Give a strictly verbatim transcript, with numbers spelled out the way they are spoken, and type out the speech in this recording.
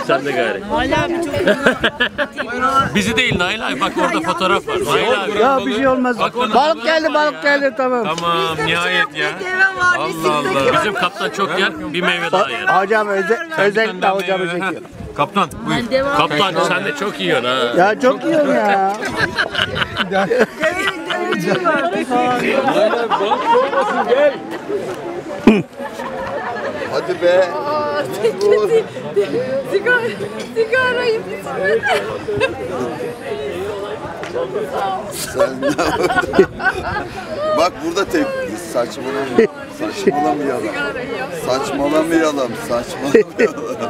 sen de gari. Hala abi çok Bizi değil Nail abi, bak orada fotoğraf var. Nail abi. Ya bir şey olmaz. Bak, Balık geldi, balık geldi, tamam. Tamam nihayet ya. Allah Allah. Bizim kaptan çok yer, bir meyve daha yer. Hocam öze, özellikle hocamı çekiyor. Kaptan buyur. Kaptan sen de çok yiyorsun ha. Ya çok yiyorum ya. Hadi be. Sigara, sigarayı Sen ne Bak burada tek saçmalama. Saçmalamayalım. Saçmalamayalım. Saçmalamayalım.